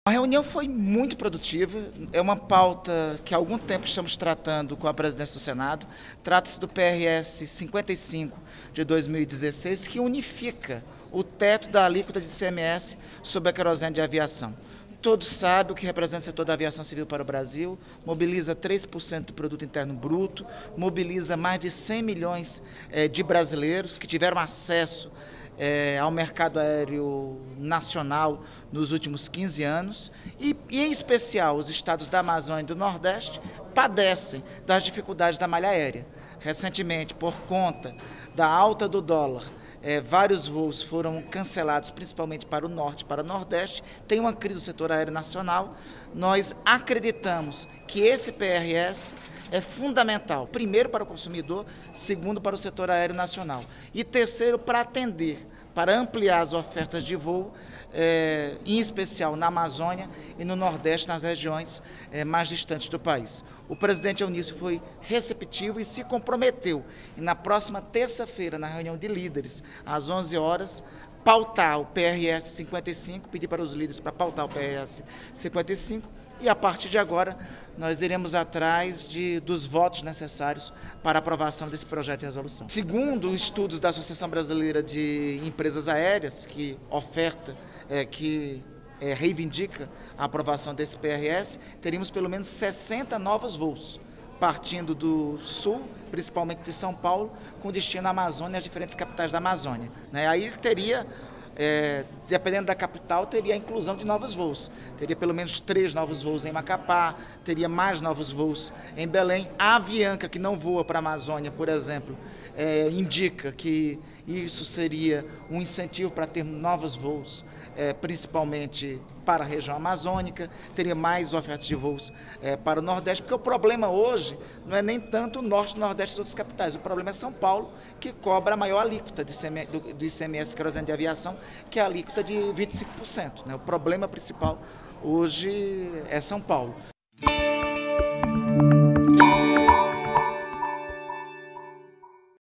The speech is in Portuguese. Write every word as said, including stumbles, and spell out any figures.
A reunião foi muito produtiva, é uma pauta que há algum tempo estamos tratando com a presidência do Senado. Trata-se do P R S cinquenta e cinco de dois mil e dezesseis, que unifica o teto da alíquota de I C M S sobre a querosene de aviação. Todos sabem o que representa o setor da aviação civil para o Brasil, mobiliza três por cento do produto interno bruto, mobiliza mais de cem milhões eh, de brasileiros que tiveram acesso É, ao mercado aéreo nacional nos últimos quinze anos e, e, em especial, os estados da Amazônia e do Nordeste padecem das dificuldades da malha aérea. Recentemente, por conta da alta do dólar, é, vários voos foram cancelados, principalmente para o Norte e para o Nordeste. Tem uma crise do setor aéreo nacional. Nós acreditamos que esse P R S é fundamental, primeiro para o consumidor, segundo para o setor aéreo nacional e terceiro para atender, para ampliar as ofertas de voo, é, em especial na Amazônia e no Nordeste, nas regiões é, mais distantes do país. O presidente Eunício foi receptivo e se comprometeu, e na próxima terça-feira, na reunião de líderes, às onze horas, pautar o P R S cinquenta e cinco, pedir para os líderes para pautar o P R S cinquenta e cinco, e a partir de agora nós iremos atrás de, dos votos necessários para a aprovação desse projeto de resolução. Segundo estudos da Associação Brasileira de Empresas Aéreas, que oferta, é, que é, reivindica a aprovação desse P R S, teríamos pelo menos sessenta novos voos, partindo do sul, principalmente de São Paulo, com destino à Amazônia e às diferentes capitais da Amazônia. Né? Aí teria, é, dependendo da capital, teria a inclusão de novos voos. Teria pelo menos três novos voos em Macapá, teria mais novos voos em Belém. A Avianca, que não voa para a Amazônia, por exemplo, é, indica que isso seria um incentivo para ter novos voos, é, principalmente para a região amazônica, teria mais ofertas de voos é, para o Nordeste, porque o problema hoje não é nem tanto o Norte e o Nordeste das outras capitais, o problema é São Paulo, que cobra a maior alíquota de do, do I C M S querosene de aviação, que é a alíquota de vinte e cinco por cento. Né? O problema principal hoje é São Paulo.